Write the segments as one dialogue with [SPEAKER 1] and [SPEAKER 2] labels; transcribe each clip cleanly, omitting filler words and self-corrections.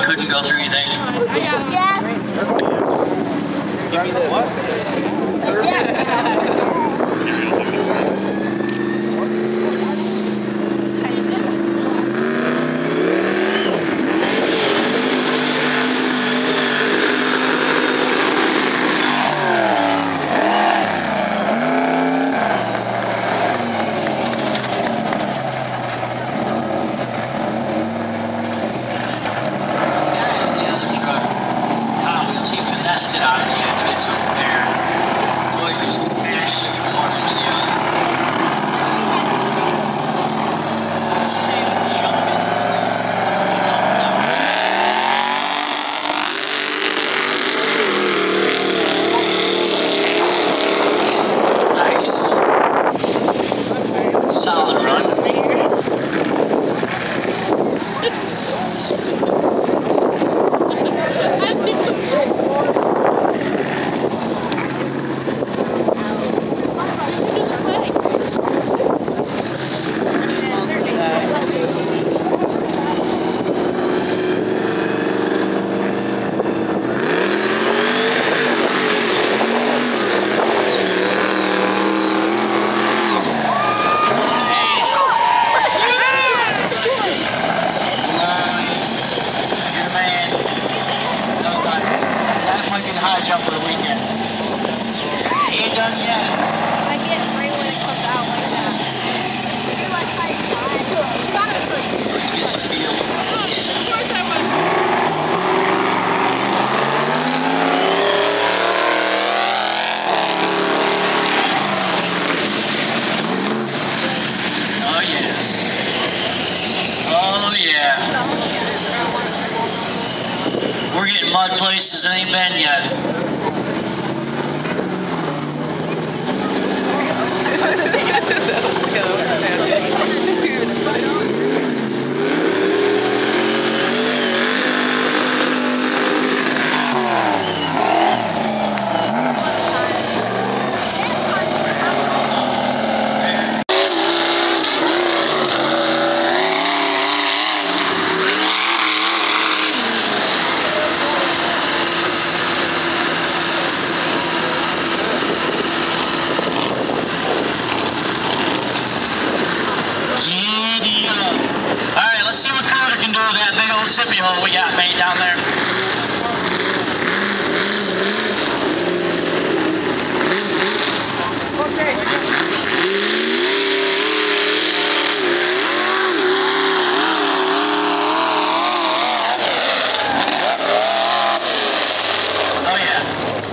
[SPEAKER 1] couldn't go through, you think?
[SPEAKER 2] Yes.
[SPEAKER 3] Give me the what?
[SPEAKER 1] We're getting mud places that ain't been yet. Sippy hole we got made down there. Oh yeah.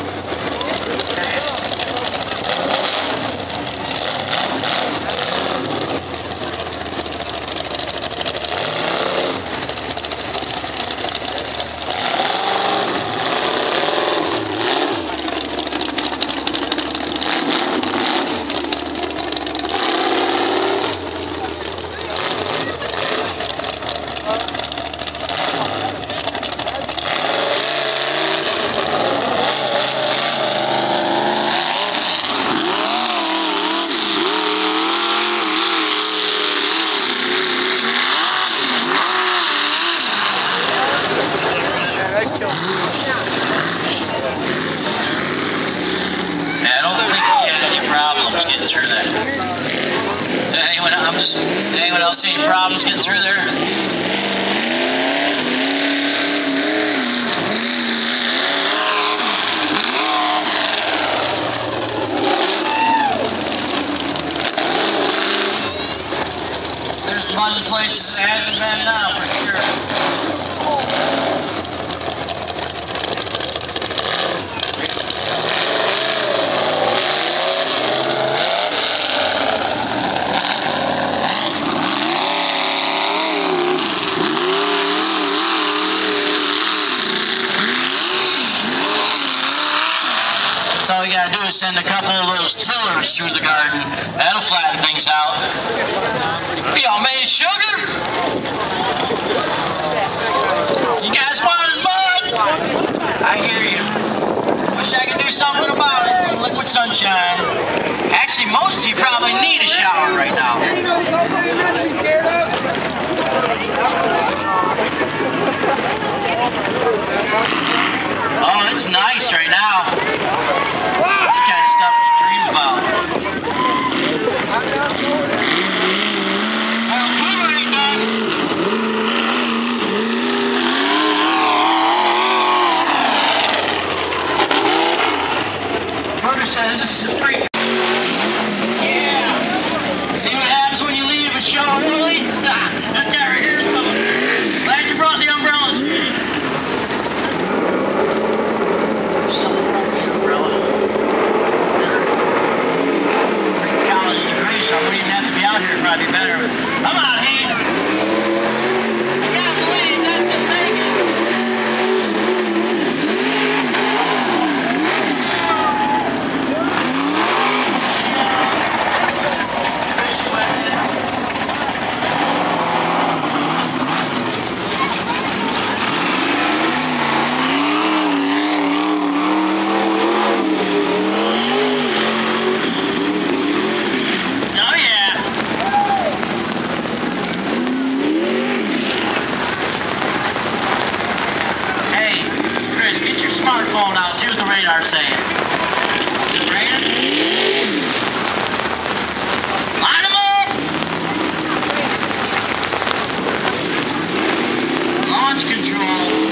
[SPEAKER 1] Through there. Anyone else see any problems getting through there? There's mud places it hasn't been now for sure. All you gotta do is send a couple of those tillers through the garden. That'll flatten things out. What y'all made of sugar? You guys wanted mud? I hear you. Wish I could do something about it. Liquid sunshine. Actually, most of you probably need a shower right now. This guy right here is coming. Glad you brought the umbrellas, Steve. Something wrong with the umbrella. College degree, so I wouldn't even have to be out here. It'd probably be better. Come on, Heath. I can't believe that's the thing. Smartphone out. See what the radar's saying. Is it raining? Line them up! Launch control.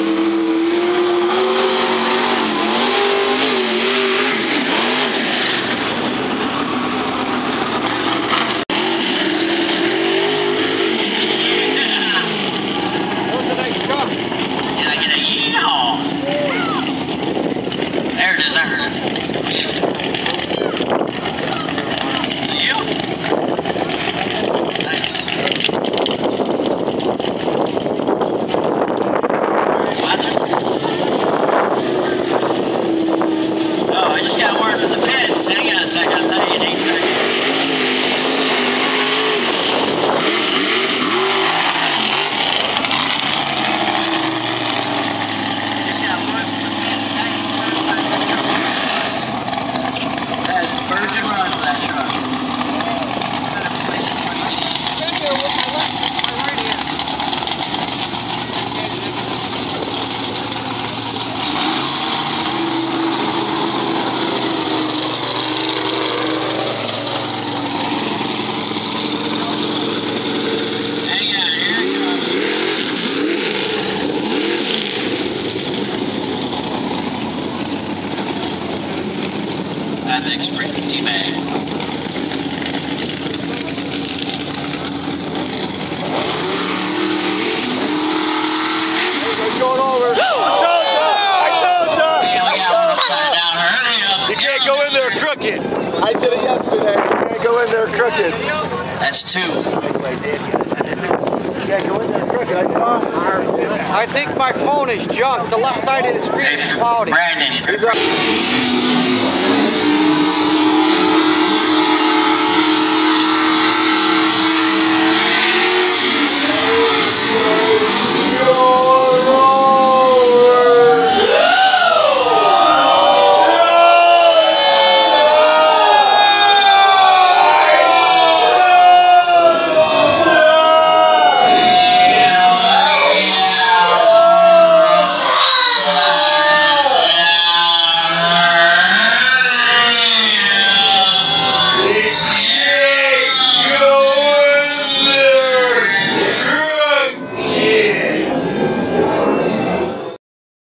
[SPEAKER 3] What's the next truck?
[SPEAKER 1] Did I get a yeehaw? There it is, I heard it. You? Nice. Watching? Oh, I just got word from the pits. Hang on a second, I'll tell you in 8 seconds. Virgin run for that truck. Hang on, here it comes. That thing's freaking teabag.
[SPEAKER 2] Going over. I told ya! You can't go in there crooked. I did it yesterday. You can't go in there crooked.
[SPEAKER 1] That's 2.
[SPEAKER 2] You can't go in there crooked. I saw.
[SPEAKER 3] I think my phone is junk. The left side of the screen is cloudy.
[SPEAKER 1] Brandon.